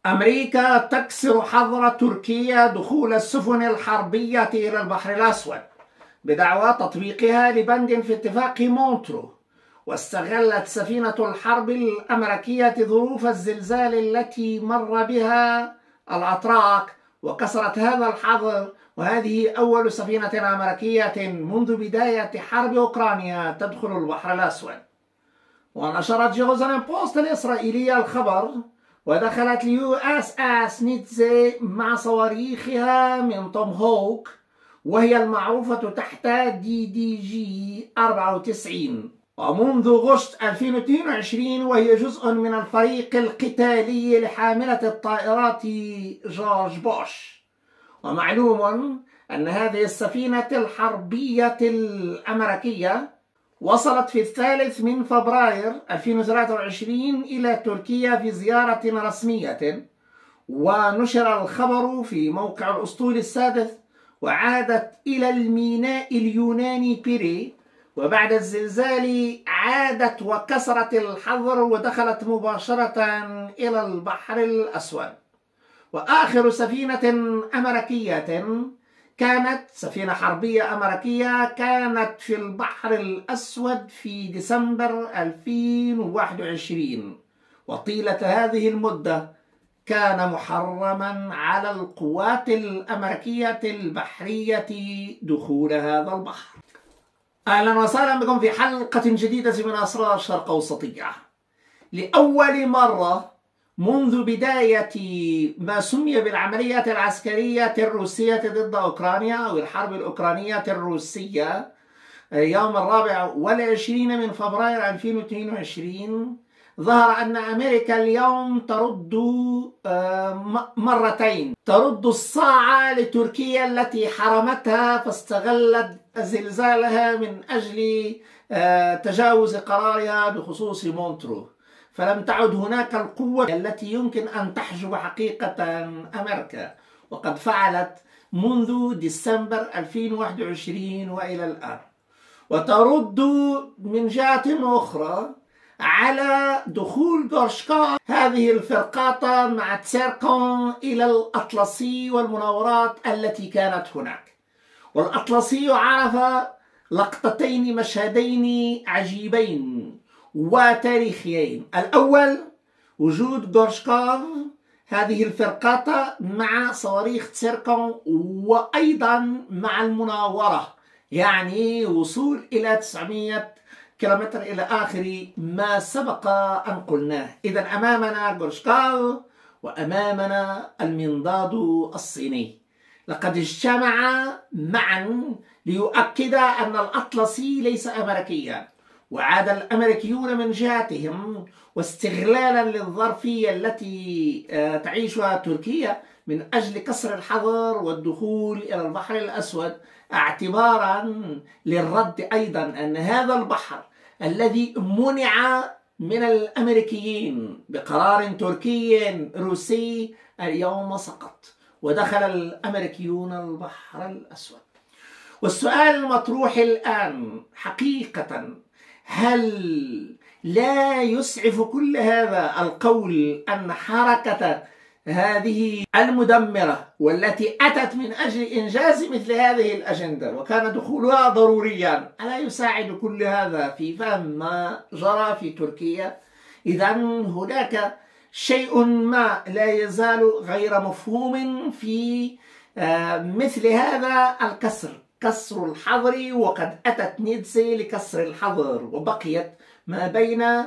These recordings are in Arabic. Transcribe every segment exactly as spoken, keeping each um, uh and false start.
أمريكا تكسر حظر تركيا دخول السفن الحربية إلى البحر الأسود بدعوى تطبيقها لبند في اتفاق مونترو. واستغلت سفينة الحرب الأمريكية ظروف الزلزال التي مر بها الأتراك وكسرت هذا الحظر، وهذه أول سفينة أمريكية منذ بداية حرب أوكرانيا تدخل البحر الأسود. ونشرت جيروزاليم بوست الإسرائيلية الخبر، ودخلت اليو اس اس نيتزي مع صواريخها من توم هوك، وهي المعروفة تحت دي دي جي أربعة وتسعين، ومنذ غشت ألفين واثنين وعشرين وهي جزء من الفريق القتالي لحاملة الطائرات جورج بوش. ومعلوم أن هذه السفينة الحربية الأمريكية وصلت في الثالث من فبراير ألفين وثلاثة وعشرين إلى تركيا في زيارة رسمية، ونشر الخبر في موقع الأسطول السادس، وعادت إلى الميناء اليوناني بيري، وبعد الزلزال عادت وكسرت الحظر ودخلت مباشرة إلى البحر الأسود. وآخر سفينة أمريكية كانت سفينة حربية أمريكية كانت في البحر الأسود في ديسمبر ألفين وواحد وعشرين، وطيلة هذه المدة كان محرما على القوات الأمريكية البحرية دخول هذا البحر. أهلا وسهلا بكم في حلقة جديدة من أسرار الشرق أوسطية. لأول مرة منذ بداية ما سمي بالعملية العسكرية الروسية ضد أوكرانيا أو الحرب الأوكرانية الروسية يوم الرابع والعشرين من فبراير ألفين واثنين وعشرين، ظهر أن أمريكا اليوم ترد مرتين، ترد الصاع لتركيا التي حرمتها فاستغلت زلزالها من أجل تجاوز قرارها بخصوص مونترو، فلم تعد هناك القوة التي يمكن أن تحجب حقيقة أمريكا، وقد فعلت منذ ديسمبر ألفين وواحد وعشرين وإلى الآن. وترد من جهة أخرى على دخول غورشكوف هذه الفرقات مع تسيركون إلى الأطلسي والمناورات التي كانت هناك. والأطلسي عرف لقطتين مشهدين عجيبين وتاريخيين: الأول وجود غورشكوف هذه الفرقات مع صواريخ تسيركون، وأيضا مع المناورة، يعني وصول إلى تسعمئة كيلومتر إلى آخر ما سبق أن قلناه. إذن أمامنا غورشكوف وأمامنا المنضاد الصيني، لقد اجتمع معا ليؤكد أن الأطلسي ليس أمريكيا. وعاد الأمريكيون من جهتهم واستغلالا للظرفية التي تعيشها تركيا من أجل كسر الحظر والدخول إلى البحر الأسود، اعتبارا للرد أيضا أن هذا البحر الذي منع من الأمريكيين بقرار تركي روسي اليوم سقط ودخل الأمريكيون البحر الأسود. والسؤال المطروح الآن حقيقة: هل لا يسعف كل هذا القول أن حركة هذه المدمرة والتي أتت من أجل إنجاز مثل هذه الأجندة وكان دخولها ضروريا، ألا يساعد كل هذا في فهم ما جرى في تركيا؟ إذن هناك شيء ما لا يزال غير مفهوم في مثل هذا الكسر، كسر الحظر، وقد أتت نيتزي لكسر الحظر، وبقيت ما بين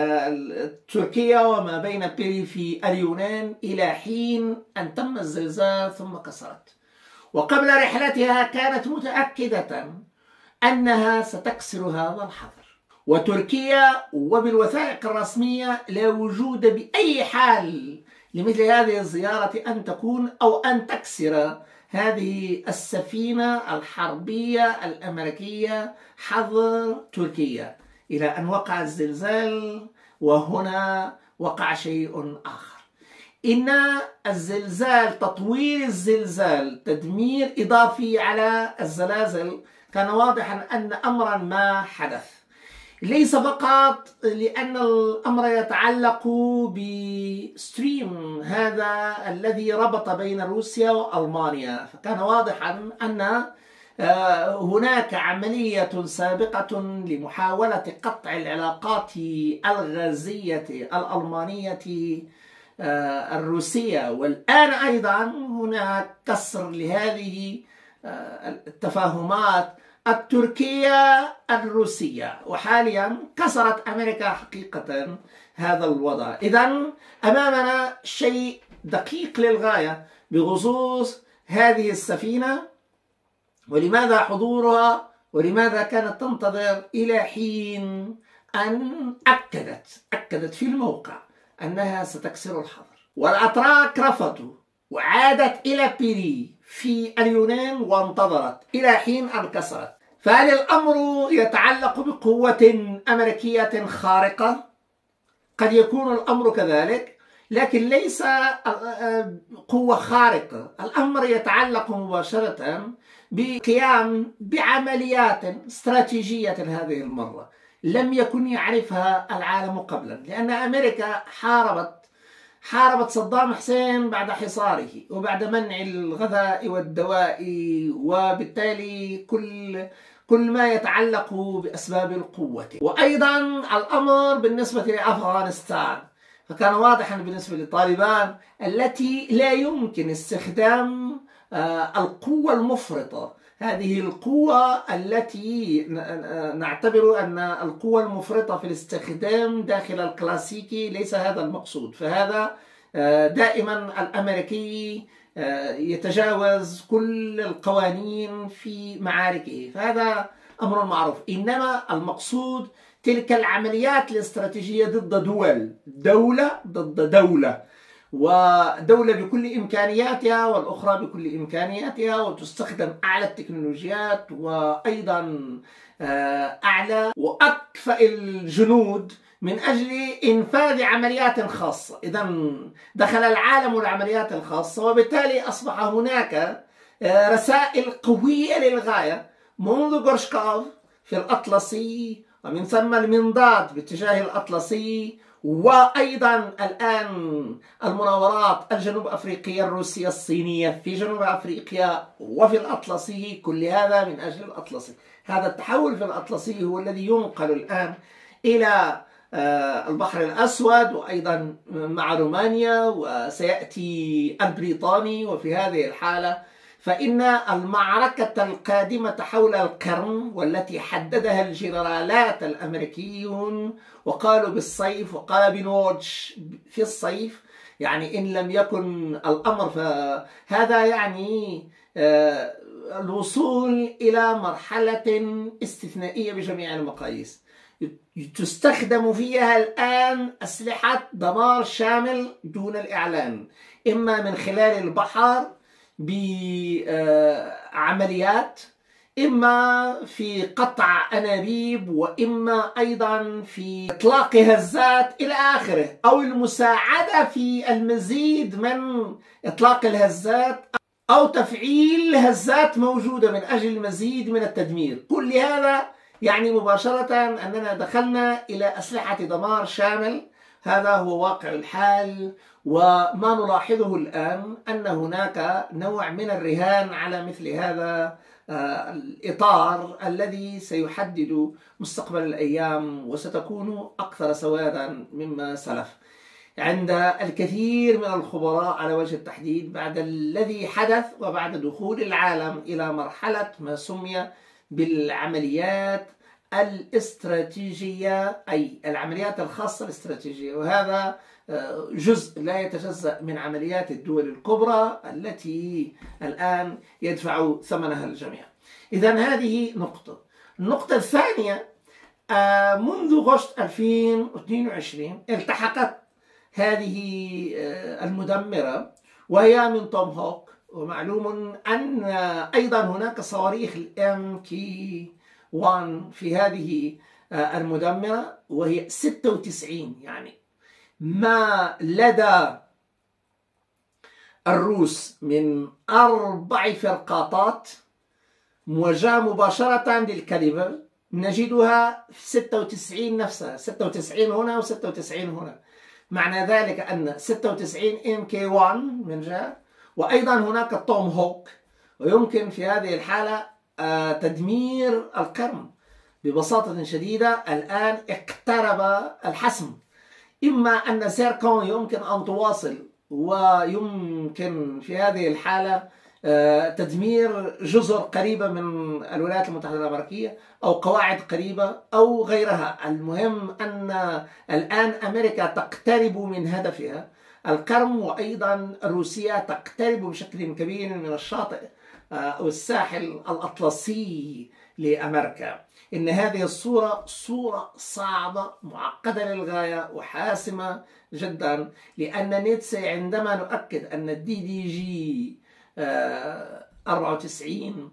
تركيا وما بين بيري في اليونان إلى حين أن تم الزلزال ثم كسرت. وقبل رحلتها كانت متأكدة أنها ستكسر هذا الحظر، وتركيا وبالوثائق الرسمية لا وجود بأي حال لمثل هذه الزيارة أن تكون أو أن تكسر هذه السفينة الحربية الأمريكية حظر تركيا، إلى أن وقع الزلزال. وهنا وقع شيء آخر: إن الزلزال، تطوير الزلزال، تدمير إضافي على الزلازل، كان واضحا أن أمرا ما حدث. ليس فقط لأن الأمر يتعلق بستريم هذا الذي ربط بين روسيا وألمانيا، فكان واضحا أن هناك عملية سابقة لمحاولة قطع العلاقات الغازية الألمانية الروسية، والآن أيضا هناك كسر لهذه التفاهمات التركية الروسية، وحاليا كسرت أمريكا حقيقة هذا الوضع. إذن أمامنا شيء دقيق للغاية بخصوص هذه السفينة، ولماذا حضورها، ولماذا كانت تنتظر إلى حين أن أكدت أكدت في الموقع أنها ستكسر الحظر. والأتراك رفضوا وعادت إلى بيري في اليونان وانتظرت إلى حين أن كسرت. فهل الأمر يتعلق بقوة أمريكية خارقة؟ قد يكون الأمر كذلك، لكن ليس قوة خارقة. الأمر يتعلق مباشرة بقيام بعمليات استراتيجية هذه المرة لم يكن يعرفها العالم قبلا، لأن أمريكا حاربت حاربت صدام حسين بعد حصاره وبعد منع الغذاء والدواء، وبالتالي كل كل ما يتعلق بأسباب القوة. وأيضا الأمر بالنسبة لأفغانستان، فكان واضحا بالنسبة للطالبان التي لا يمكن استخدام القوة المفرطة. هذه القوة التي نعتبر أن القوة المفرطة في الاستخدام داخل الكلاسيكي ليس هذا المقصود، فهذا دائما الأمريكي يتجاوز كل القوانين في معاركه، فهذا أمر معروف. إنما المقصود تلك العمليات الاستراتيجية ضد دول، دولة ضد دولة، ودولة بكل إمكانياتها والأخرى بكل إمكانياتها، وتستخدم أعلى التكنولوجيات وأيضا أعلى وأكفأ الجنود من أجل إنفاذ عمليات خاصة. إذا دخل العالم العمليات الخاصة، وبالتالي أصبح هناك رسائل قوية للغاية منذ غورشكوف في الأطلسي، ومن ثم المنضاد باتجاه الأطلسي، وأيضا الآن المناورات الجنوب أفريقية الروسية الصينية في جنوب أفريقيا وفي الأطلسي، كل هذا من أجل الأطلسي. هذا التحول في الأطلسي هو الذي ينقل الآن إلى البحر الأسود، وأيضا مع رومانيا، وسيأتي البريطاني. وفي هذه الحالة فإن المعركة القادمة حول القرم، والتي حددها الجنرالات الأمريكيون وقالوا بالصيف، وقال بنوتش في الصيف، يعني إن لم يكن الأمر فهذا يعني الوصول إلى مرحلة استثنائية بجميع المقاييس تستخدم فيها الآن أسلحة دمار شامل دون الإعلان، إما من خلال البحر بعمليات، إما في قطع أنابيب، وإما أيضا في إطلاق هزات إلى آخره، أو المساعدة في المزيد من إطلاق الهزات، أو تفعيل هزات موجودة من أجل المزيد من التدمير. كل هذا يعني مباشرة أننا دخلنا إلى أسلحة دمار شامل. هذا هو واقع الحال، وما نلاحظه الآن أن هناك نوع من الرهان على مثل هذا الإطار الذي سيحدد مستقبل الأيام، وستكون أكثر سوادا مما سلف عند الكثير من الخبراء على وجه التحديد، بعد الذي حدث وبعد دخول العالم إلى مرحلة ما سمي بالعمليات الاستراتيجية، أي العمليات الخاصة الاستراتيجية، وهذا جزء لا يتجزأ من عمليات الدول الكبرى التي الآن يدفع ثمنها الجميع. إذن هذه نقطة. النقطة الثانية، منذ غشت ألفين واثنين وعشرين التحقت هذه المدمرة، وهي من توم هوك، ومعلوم أن أيضا هناك صواريخ الام كي واحد في هذه المدمرة، وهي ستة وتسعين، يعني ما لدى الروس من أربع فرقاطات موجهة مباشرة للكاليبر نجدها في ستة وتسعين نفسها، ستة وتسعين هنا وستة وتسعين هنا. معنى ذلك أن ستة وتسعين إم كي واحد من جهة، وأيضا هناك توم هوك، ويمكن في هذه الحالة تدمير القرم ببساطة شديدة. الآن اقترب الحسم، إما أن سيركون يمكن أن تواصل ويمكن في هذه الحالة تدمير جزر قريبة من الولايات المتحدة الأمريكية أو قواعد قريبة أو غيرها. المهم أن الآن أمريكا تقترب من هدفها القرم، وأيضا روسيا تقترب بشكل كبير من الشاطئ أو الساحل الأطلسي لأمريكا. إن هذه الصورة صورة صعبة معقدة للغاية وحاسمة جدا، لأن نيتشه عندما نؤكد أن الدي دي جي أربعة وتسعين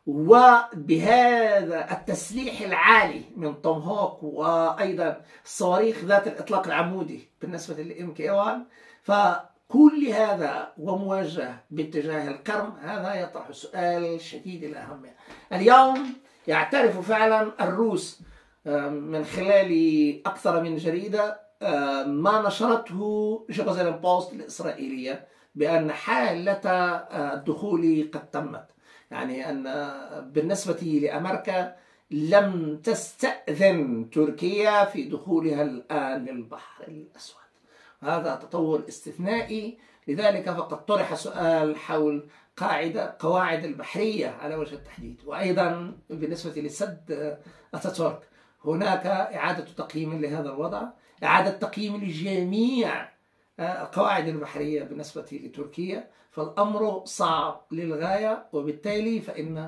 وبهذا التسليح العالي من توم هوك وأيضا الصواريخ ذات الإطلاق العمودي بالنسبة لإم كي واحد، فكل هذا وموجه باتجاه القرم، هذا يطرح سؤال شديد الأهمية. اليوم يعترف فعلا الروس من خلال أكثر من جريدة ما نشرته جيروزاليم بوست الإسرائيلية بأن حالة الدخول قد تمت، يعني أن بالنسبة لأمريكا لم تستأذن تركيا في دخولها الآن للبحر الأسود. هذا تطور استثنائي، لذلك فقد طرح سؤال حول قاعدة قواعد البحرية على وجه التحديد. وأيضا بالنسبة لسد أتاتورك هناك إعادة تقييم لهذا الوضع، إعادة تقييم لجميع القواعد البحرية بالنسبة لتركيا. فالأمر صعب للغاية، وبالتالي فإن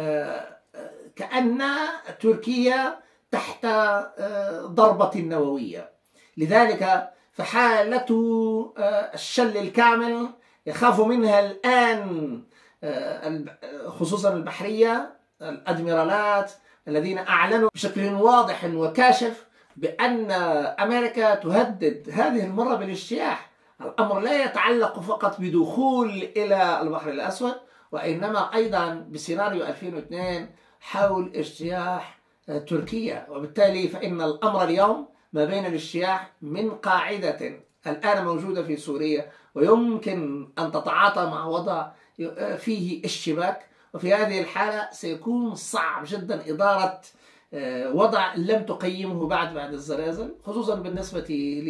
كأن تركيا تحت ضربة نووية. لذلك فحالة الشل الكامل يخاف منها الآن خصوصا البحرية، الأدميرالات الذين أعلنوا بشكل واضح وكاشف بأن أمريكا تهدد هذه المرة بالاجتياح. الأمر لا يتعلق فقط بدخول إلى البحر الأسود، وإنما أيضا بسيناريو ألفين واثنين حول اجتياح تركيا. وبالتالي فإن الأمر اليوم ما بين الاجتياح من قاعدة الآن موجودة في سوريا ويمكن أن تتعاطى مع وضع فيه اشتباك، وفي هذه الحالة سيكون صعب جدا إدارة وضع لم تقيمه بعد بعد الزلازل، خصوصا بالنسبة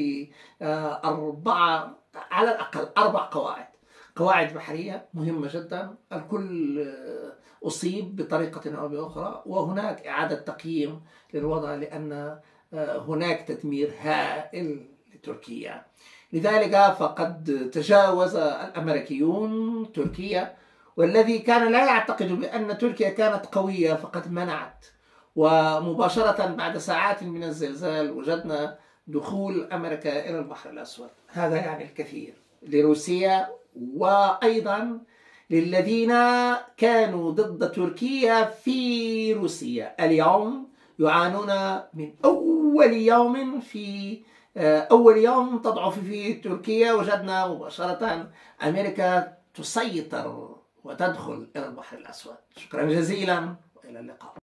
لأربعة على الأقل أربع قواعد قواعد بحرية مهمة جدا. الكل أصيب بطريقة أو بأخرى، وهناك إعادة تقييم للوضع لأن هناك تدمير هائل لتركيا. لذلك فقد تجاوز الأمريكيون تركيا، والذي كان لا يعتقد بأن تركيا كانت قوية فقد منعت. ومباشرة بعد ساعات من الزلزال وجدنا دخول أمريكا إلى البحر الأسود. هذا يعني الكثير لروسيا وأيضا للذين كانوا ضد تركيا في روسيا. اليوم يعانون من أول يوم في أول يوم تضعف فيه تركيا، وجدنا مباشرة أمريكا تسيطر وتدخل إلى البحر الأسود. شكرا جزيلا وإلى اللقاء.